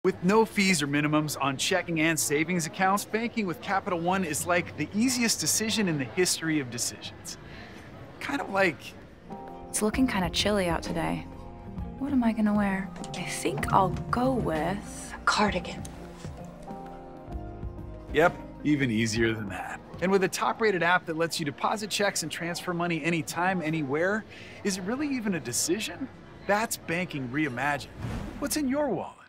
With no fees or minimums on checking and savings accounts, banking with Capital One is like the easiest decision in the history of decisions. Kind of like... It's looking kind of chilly out today. What am I gonna wear? I think I'll go with a cardigan. Yep, even easier than that. And with a top-rated app that lets you deposit checks and transfer money anytime, anywhere, is it really even a decision? That's banking reimagined. What's in your wallet?